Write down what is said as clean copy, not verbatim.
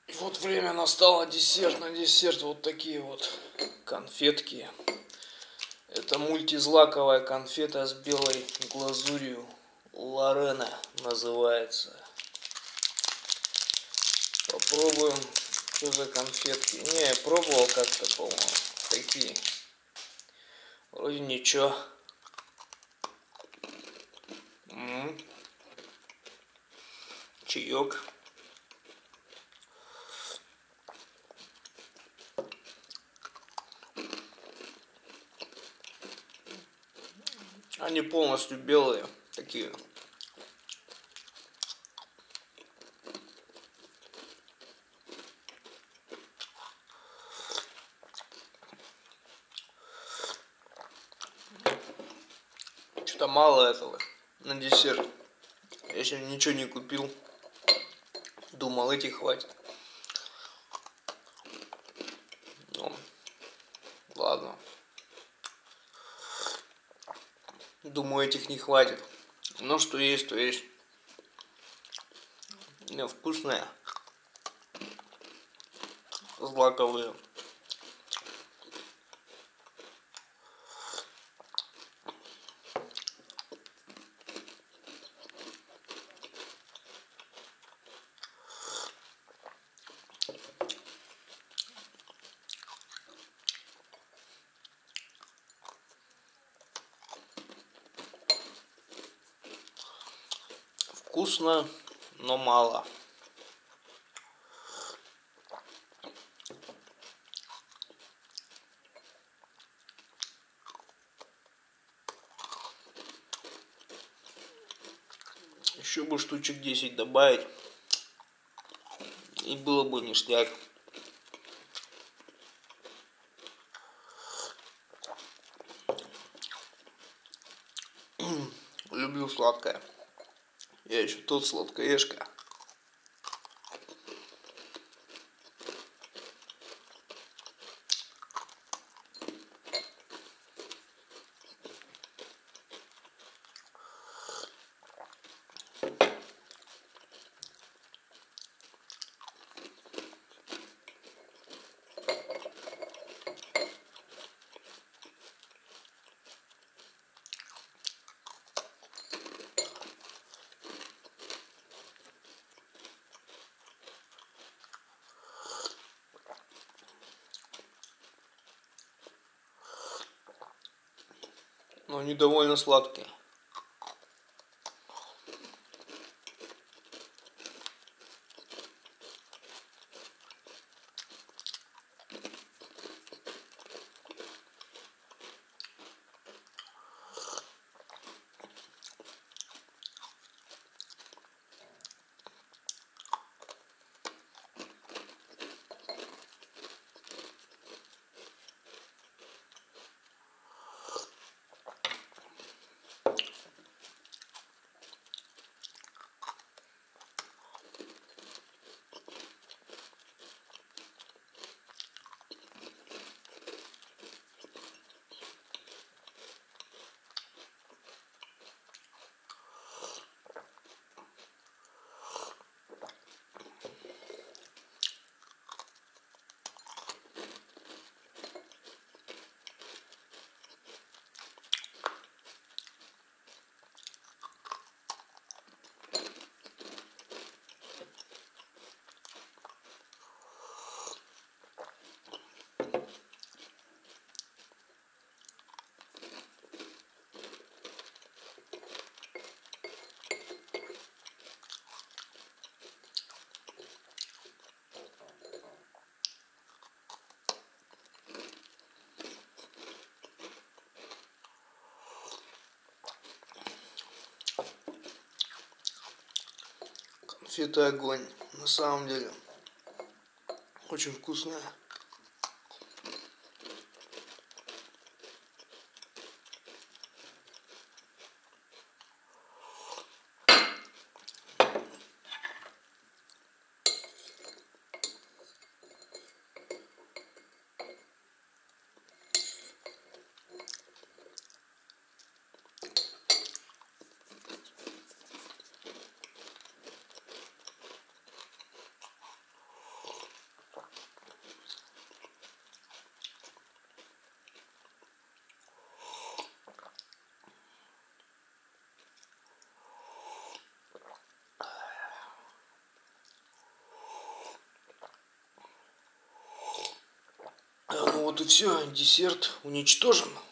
И вот время настало, десерт. На десерт вот такие вот конфетки. Это мультизлаковая конфета с белой глазурью. Лорена называется. Попробуем, что за конфетки. Не, я пробовал как-то, по-моему. Такие. Вроде ничего. Чаек. Они полностью белые. Такие. Что-то мало этого на десерт. Я сегодня ничего не купил. Думал, этих хватит. Ну, ладно. Думаю, этих не хватит. Но что есть, то есть. Не, вкусные. Злаковые. Вкусно, но мало. Еще бы штучек 10 добавить. И было бы ништяк. Люблю сладкое. Я еще тот сладкоежка. Но они довольно сладкие. Конфеты огонь. На самом деле. Очень вкусная. Вот и все, десерт уничтожен.